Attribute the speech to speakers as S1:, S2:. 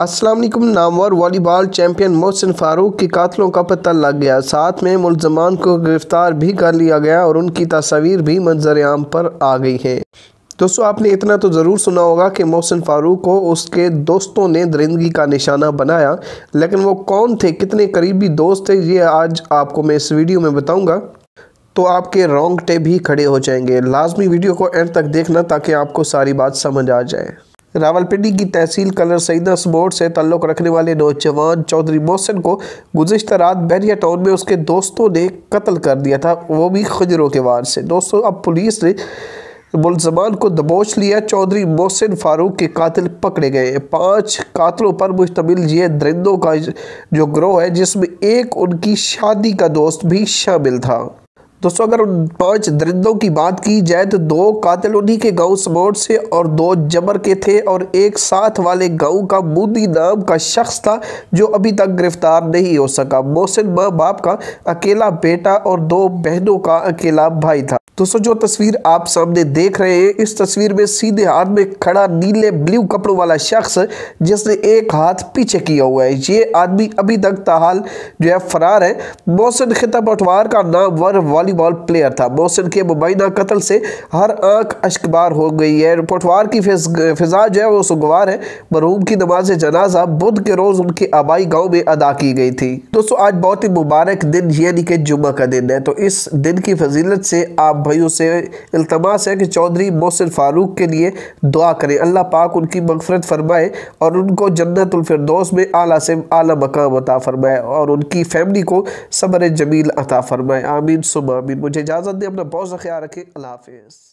S1: अस्सलाम वालेकुम। नामवर वॉलीबॉल चैंपियन मोहसिन फ़ारूक के कातलों का पता लग गया, साथ में मुलज़मान को गिरफ़्तार भी कर लिया गया और उनकी तस्वीर भी मंजर आम पर आ गई है। दोस्तों, आपने इतना तो ज़रूर सुना होगा कि मोहसिन फ़ारूक को उसके दोस्तों ने दरिंदगी का निशाना बनाया, लेकिन वो कौन थे, कितने करीबी दोस्त थे, ये आज आपको मैं इस वीडियो में बताऊँगा। तो आपके रोंगटे भी खड़े हो जाएंगे। लाजमी वीडियो को एंड तक देखना ताकि आपको सारी बात समझ आ जाए। रावलपिंडी की तहसील कलर सईदा स्पोर्ट से ताल्लुक़ रखने वाले नौजवान चौधरी मोहसिन को गुज़िश्ता रात बैरिया टाउन में उसके दोस्तों ने कत्ल कर दिया था, वो भी खंजरों के वार से। दोस्तों, अब पुलिस ने मुलज़मान को दबोच लिया। चौधरी मोहसिन फ़ारूक के कातिल पकड़े गए। 5 कातलों पर मुश्तमिल ये दरिंदों का जो गिरोह है, जिसमें एक उनकी शादी का दोस्त भी शामिल था। दोस्तों, अगर उन 5 दरिंदों की बात की जाए तो 2 कातिल उन्हीं के गांव समोट से और 2 जबर के थे, और एक साथ वाले गांव का मूदी नाम का शख्स था जो अभी तक गिरफ्तार नहीं हो सका। मोहसिन माँ बाप का अकेला बेटा और 2 बहनों का अकेला भाई था। दोस्तों, जो तस्वीर आप सामने देख रहे हैं, इस तस्वीर में सीधे हाथ में खड़ा नीले ब्लू कपड़ों वाला शख्स जिसने एक हाथ पीछे किया हुआ है, ये आदमी अभी तक ताहाल जो है फरार है। मोहसिन खिता पटवार का नामवर वॉलीबॉल प्लेयर था। मोहसिन के मुबैना कत्ल से हर आंख अश्कबार हो गई है। पटवार की फिजा जो है वो सुगवार है। मरहूम की नमाज जनाजा बुध के रोज उनके आबाई गाँव में अदा की गई थी। दोस्तों, आज बहुत ही मुबारक दिन यानी कि जुम्मा का दिन है, तो इस दिन की फजीलत से आप भाइयों से इल्तमास है कि चौधरी मोहसिन फ़ारूक के लिए दुआ करें। अल्लाह पाक उनकी मग़फ़िरत फरमाए और उनको जन्नतुल फिरदौस में आला से आला मकाम अता फरमाए और उनकी फैमिली को सब्र जमील अता फरमाए। आमीन सुम्मा आमीन। मुझे इजाज़त दें, अपना बहुत सा ख्याल रखें। अल्लाह हाफ़िज़।